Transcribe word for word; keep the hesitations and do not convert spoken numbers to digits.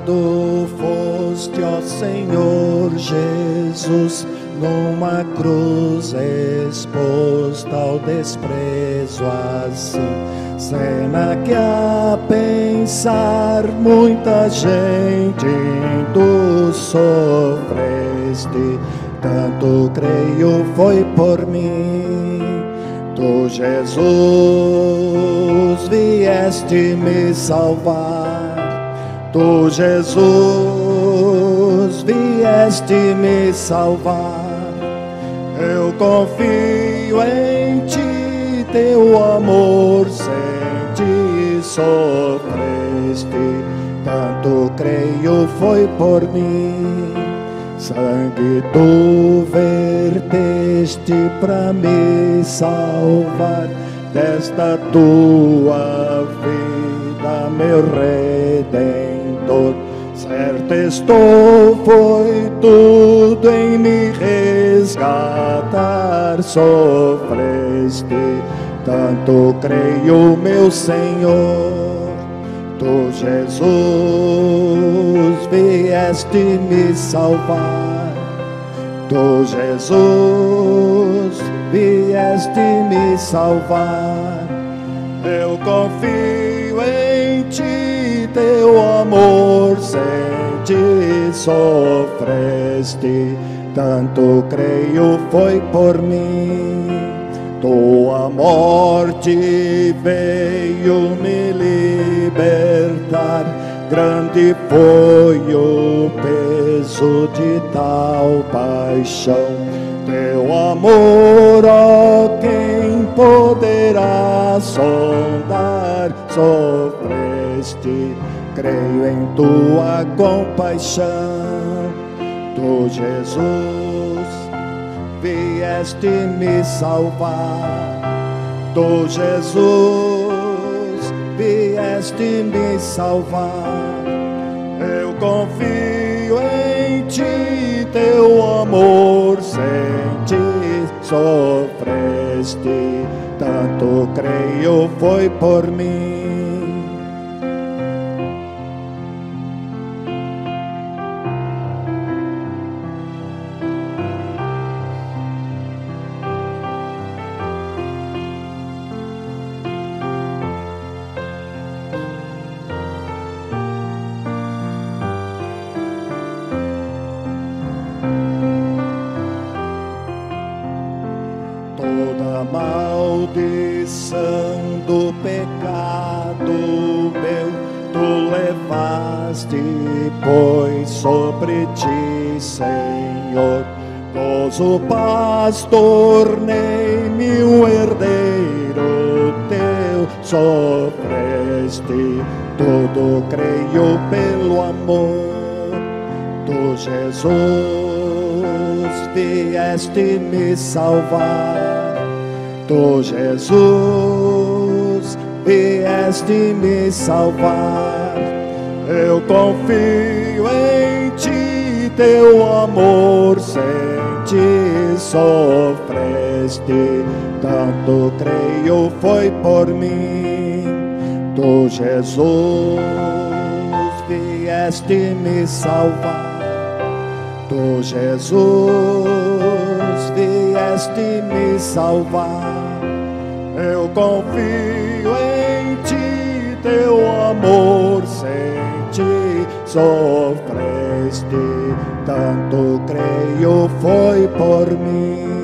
Humilhado foste, ó Senhor Jesus, numa cruz exposta ao desprezo assim. Cena que a pensar muita gente tu sofreste, tanto creio foi por mim. Tu, Jesus, vieste me salvar. Tu, Jesus, vieste me salvar. Eu confio em ti, teu amor sem ti sofreste, tanto creio foi por mim. Sangue tu verteste pra me salvar desta tua vida, meu Redentor. Certo estou, foi tudo em me resgatar, sofreste, tanto creio, meu Senhor. Tu, Jesus, vieste me salvar. Tu, Jesus, vieste me salvar. Eu confio em ti, teu amor sem ti sofreste, tanto creio foi por mim. Tua morte veio me libertar, grande foi o peso de tal paixão. Teu amor, ó, quem poderá sondar? Sofreste, creio em tua compaixão. Tu, Jesus, vieste me salvar. Tu, Jesus, vieste me salvar. Eu confio em ti, teu amor sem ti sofreste, tanto creio foi por mim. Toda maldição do pecado meu tu levaste, pois sobre ti, Senhor, poso pastor, nem um herdeiro teu sofreste, tudo creio pelo amor. Tu, Jesus, vieste me salvar. Tu, Jesus, vieste me salvar. Eu confio em ti, teu amor sem ti sofreste, tanto creio foi por mim. Tu, Jesus, vieste me salvar. Tu, Jesus, vieste me salvar. Eu confio em ti, teu amor sem ti sofreste, tanto creio foi por mim.